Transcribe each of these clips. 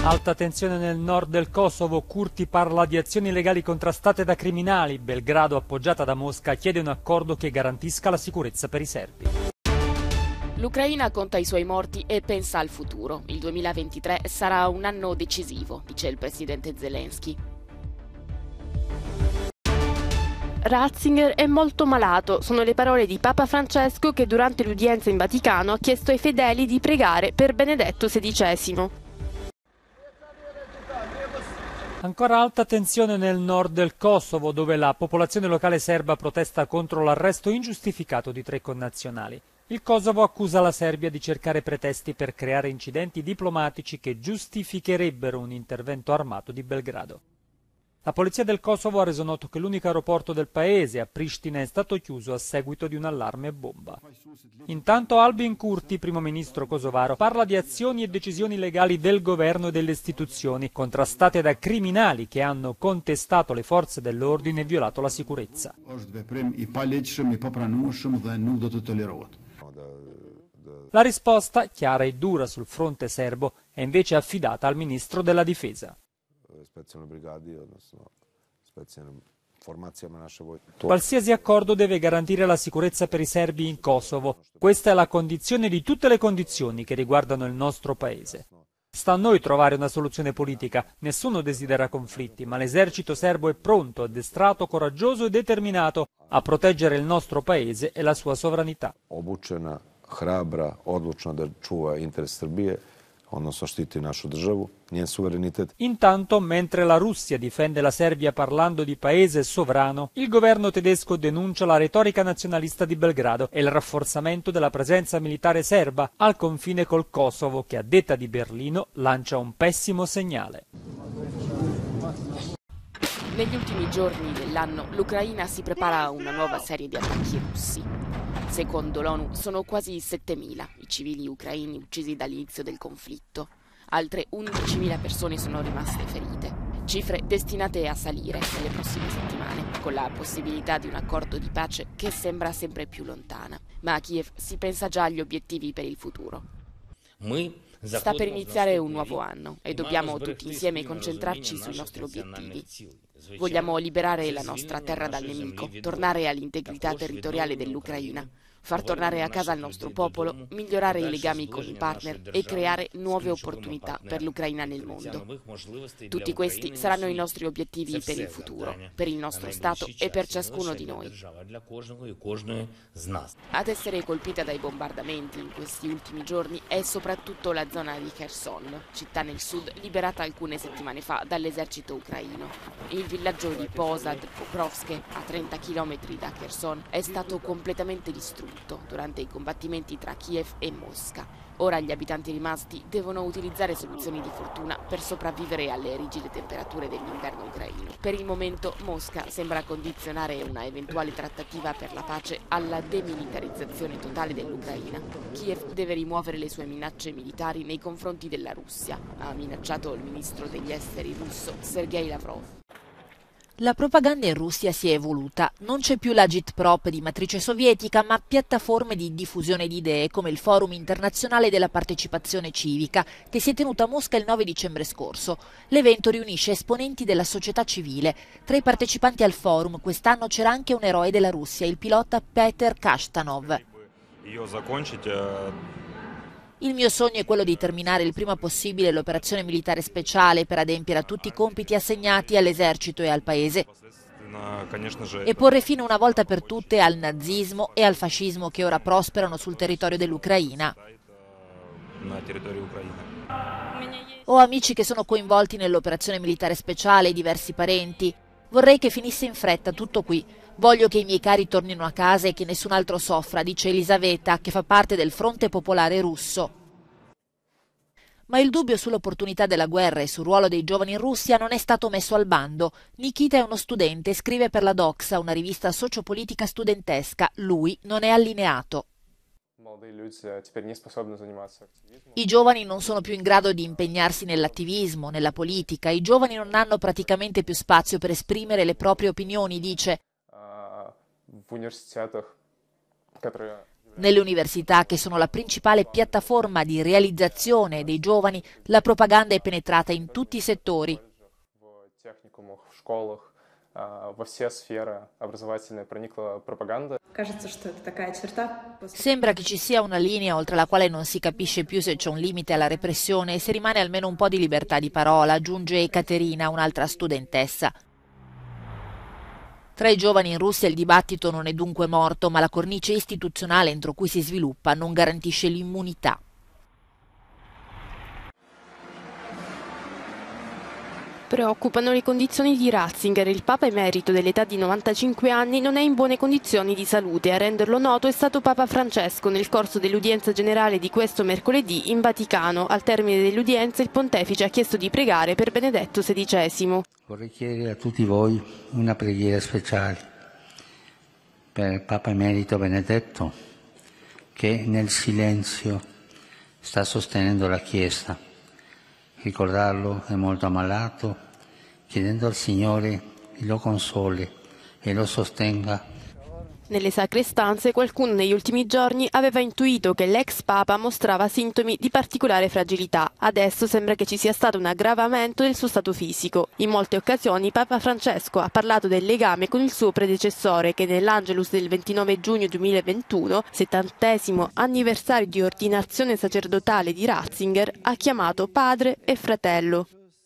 Alta tensione nel nord del Kosovo, Kurti parla di azioni legali contrastate da criminali, Belgrado appoggiata da Mosca chiede un accordo che garantisca la sicurezza per i serbi. L'Ucraina conta i suoi morti e pensa al futuro. Il 2023 sarà un anno decisivo, dice il presidente Zelensky. Ratzinger è molto malato, sono le parole di Papa Francesco che durante l'udienza in Vaticano ha chiesto ai fedeli di pregare per Benedetto XVI. Ancora alta tensione nel nord del Kosovo, dove la popolazione locale serba protesta contro l'arresto ingiustificato di 3 connazionali. Il Kosovo accusa la Serbia di cercare pretesti per creare incidenti diplomatici che giustificherebbero un intervento armato di Belgrado. La polizia del Kosovo ha reso noto che l'unico aeroporto del paese, a Pristina, è stato chiuso a seguito di un allarme bomba. Intanto Albin Kurti, primo ministro kosovaro, parla di azioni e decisioni legali del governo e delle istituzioni, contrastate da criminali che hanno contestato le forze dell'ordine e violato la sicurezza. La risposta, chiara e dura sul fronte serbo, è invece affidata al ministro della difesa. Qualsiasi accordo deve garantire la sicurezza per i serbi in Kosovo. Questa è la condizione di tutte le condizioni che riguardano il nostro paese. Sta a noi trovare una soluzione politica. Nessuno desidera conflitti, ma l'esercito serbo è pronto, addestrato, coraggioso e determinato a proteggere il nostro paese e la sua sovranità. Obučena, hrabra, odlučna da čuva interes Srbije, odnosno štiti našu državu, njen suverenitet. Intanto, mentre la Russia difende la Serbia parlando di paese sovrano, il governo tedesco denuncia la retorica nazionalista di Belgrado e il rafforzamento della presenza militare serba al confine col Kosovo, che a detta di Berlino lancia un pessimo segnale. Negli ultimi giorni dell'anno l'Ucraina si prepara a una nuova serie di attacchi russi. Secondo l'ONU sono quasi 7.000 i civili ucraini uccisi dall'inizio del conflitto. Altre 11.000 persone sono rimaste ferite. Cifre destinate a salire nelle prossime settimane, con la possibilità di un accordo di pace che sembra sempre più lontana. Ma a Kiev si pensa già agli obiettivi per il futuro. Sta per iniziare un nuovo anno e dobbiamo tutti insieme concentrarci sui nostri obiettivi. Vogliamo liberare la nostra terra dal nemico, tornare all'integrità territoriale dell'Ucraina, far tornare a casa il nostro popolo, migliorare i legami con i partner e creare nuove opportunità per l'Ucraina nel mondo. Tutti questi saranno i nostri obiettivi per il futuro, per il nostro Stato e per ciascuno di noi. Ad essere colpita dai bombardamenti in questi ultimi giorni è soprattutto la zona di Kherson, città nel sud liberata alcune settimane fa dall'esercito ucraino. Il villaggio di Posad-Pokrovske, a 30 km da Kherson, è stato completamente distrutto durante i combattimenti tra Kiev e Mosca. Ora gli abitanti rimasti devono utilizzare soluzioni di fortuna per sopravvivere alle rigide temperature dell'inverno ucraino. Per il momento Mosca sembra condizionare una eventuale trattativa per la pace alla demilitarizzazione totale dell'Ucraina. Kiev deve rimuovere le sue minacce militari nei confronti della Russia, ha minacciato il ministro degli esteri russo Sergei Lavrov. La propaganda in Russia si è evoluta. Non c'è più l'agitprop di matrice sovietica, ma piattaforme di diffusione di idee come il Forum internazionale della partecipazione civica, che si è tenuto a Mosca il 9 dicembre scorso. L'evento riunisce esponenti della società civile. Tra i partecipanti al forum quest'anno c'era anche un eroe della Russia, il pilota Peter Kashtanov. Il mio sogno è quello di terminare il prima possibile l'operazione militare speciale per adempiere a tutti i compiti assegnati all'esercito e al paese e porre fine una volta per tutte al nazismo e al fascismo che ora prosperano sul territorio dell'Ucraina. Ho amici che sono coinvolti nell'operazione militare speciale e diversi parenti. Vorrei che finisse in fretta tutto qui. Voglio che i miei cari tornino a casa e che nessun altro soffra, dice Elisaveta, che fa parte del Fronte Popolare Russo. Ma il dubbio sull'opportunità della guerra e sul ruolo dei giovani in Russia non è stato messo al bando. Nikita è uno studente e scrive per la Doxa, una rivista sociopolitica studentesca. Lui non è allineato. I giovani non sono più in grado di impegnarsi nell'attivismo, nella politica. I giovani non hanno praticamente più spazio per esprimere le proprie opinioni, dice. Nelle università, che sono la principale piattaforma di realizzazione dei giovani, la propaganda è penetrata in tutti i settori. Sembra che ci sia una linea oltre la quale non si capisce più se c'è un limite alla repressione e se rimane almeno un po' di libertà di parola, aggiunge Caterina, un'altra studentessa. Tra i giovani in Russia il dibattito non è dunque morto, ma la cornice istituzionale entro cui si sviluppa non garantisce l'immunità. Preoccupano le condizioni di Ratzinger. Il Papa emerito dell'età di 95 anni non è in buone condizioni di salute. A renderlo noto è stato Papa Francesco nel corso dell'udienza generale di questo mercoledì in Vaticano. Al termine dell'udienza il pontefice ha chiesto di pregare per Benedetto XVI. Vorrei chiedere a tutti voi una preghiera speciale per il Papa emerito Benedetto, che nel silenzio sta sostenendo la Chiesa. Ricordarlo è molto ammalato, chiedendo al Signore che lo consoli e lo sostenga. Nelle sacre stanze qualcuno negli ultimi giorni aveva intuito che l'ex Papa mostrava sintomi di particolare fragilità. Adesso sembra che ci sia stato un aggravamento del suo stato fisico. In molte occasioni Papa Francesco ha parlato del legame con il suo predecessore che nell'Angelus del 29 giugno 2021, 70° anniversario di ordinazione sacerdotale di Ratzinger, ha chiamato padre e fratello.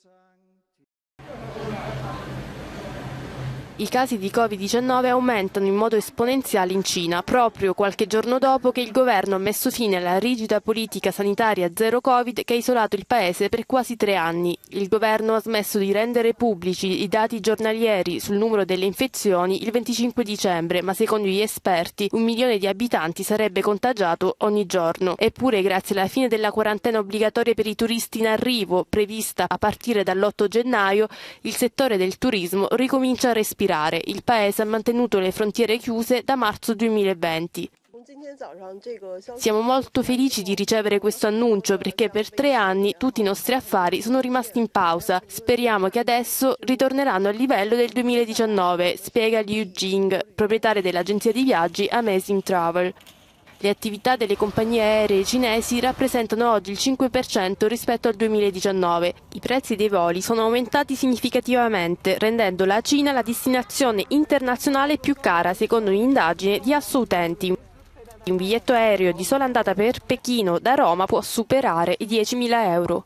I casi di Covid-19 aumentano in modo esponenziale in Cina, proprio qualche giorno dopo che il governo ha messo fine alla rigida politica sanitaria zero Covid che ha isolato il paese per quasi 3 anni. Il governo ha smesso di rendere pubblici i dati giornalieri sul numero delle infezioni il 25 dicembre, ma secondo gli esperti 1 milione di abitanti sarebbe contagiato ogni giorno. Eppure, grazie alla fine della quarantena obbligatoria per i turisti in arrivo, prevista a partire dall'8 gennaio, il settore del turismo ricomincia a respirare. Il paese ha mantenuto le frontiere chiuse da marzo 2020. Siamo molto felici di ricevere questo annuncio perché per 3 anni tutti i nostri affari sono rimasti in pausa. Speriamo che adesso ritorneranno al livello del 2019, spiega Liu Jing, proprietario dell'agenzia di viaggi Amazing Travel. Le attività delle compagnie aeree cinesi rappresentano oggi il 5% rispetto al 2019. I prezzi dei voli sono aumentati significativamente, rendendo la Cina la destinazione internazionale più cara, secondo un'indagine di Assoutenti. Un biglietto aereo di sola andata per Pechino da Roma può superare i 10.000 euro.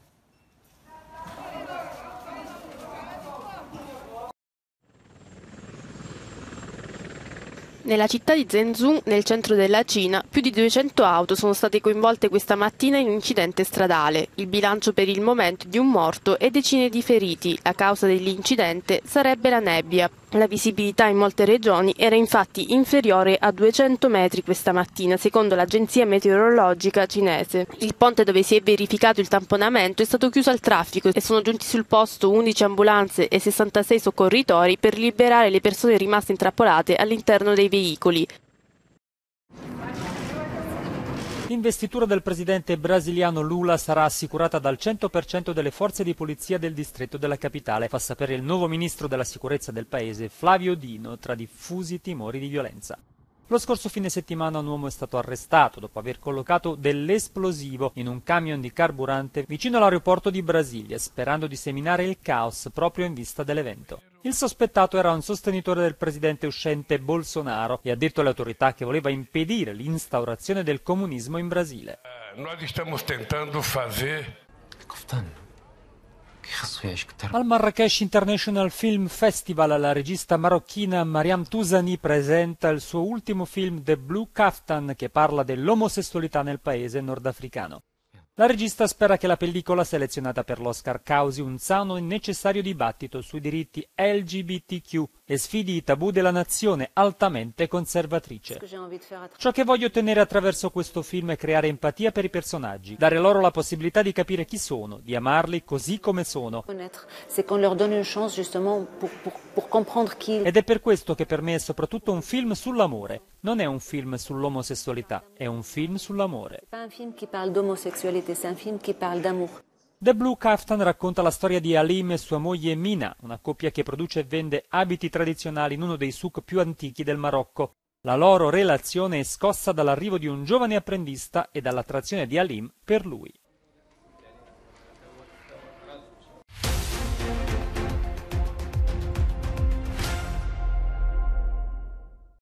Nella città di Zhengzhou, nel centro della Cina, più di 200 auto sono state coinvolte questa mattina in un incidente stradale. Il bilancio per il momento è di un morto e decine di feriti. La causa dell'incidente sarebbe la nebbia. La visibilità in molte regioni era infatti inferiore a 200 metri questa mattina, secondo l'agenzia meteorologica cinese. Il ponte dove si è verificato il tamponamento è stato chiuso al traffico e sono giunti sul posto 11 ambulanze e 66 soccorritori per liberare le persone rimaste intrappolate all'interno dei veicoli. L'investitura del presidente brasiliano Lula sarà assicurata dal 100% delle forze di polizia del distretto della capitale, fa sapere il nuovo ministro della sicurezza del paese, Flávio Dino, tra diffusi timori di violenza. Lo scorso fine settimana un uomo è stato arrestato dopo aver collocato dell'esplosivo in un camion di carburante vicino all'aeroporto di Brasilia, sperando di seminare il caos proprio in vista dell'evento. Il sospettato era un sostenitore del presidente uscente Bolsonaro e ha detto alle autorità che voleva impedire l'instaurazione del comunismo in Brasile. Noi stiamo tentando fare... Al Marrakesh International Film Festival la regista marocchina Mariam Touzani presenta il suo ultimo film The Blue Kaftan che parla dell'omosessualità nel paese nordafricano. La regista spera che la pellicola selezionata per l'Oscar causi un sano e necessario dibattito sui diritti LGBTQ e sfidi i tabù della nazione altamente conservatrice. Ciò che voglio ottenere attraverso questo film è creare empatia per i personaggi, dare loro la possibilità di capire chi sono, di amarli così come sono. Ed è per questo che per me è soprattutto un film sull'amore. Non è un film sull'omosessualità, è un film sull'amore. The Blue Kaftan racconta la storia di Halim e sua moglie Mina, una coppia che produce e vende abiti tradizionali in uno dei souk più antichi del Marocco. La loro relazione è scossa dall'arrivo di un giovane apprendista e dall'attrazione di Halim per lui.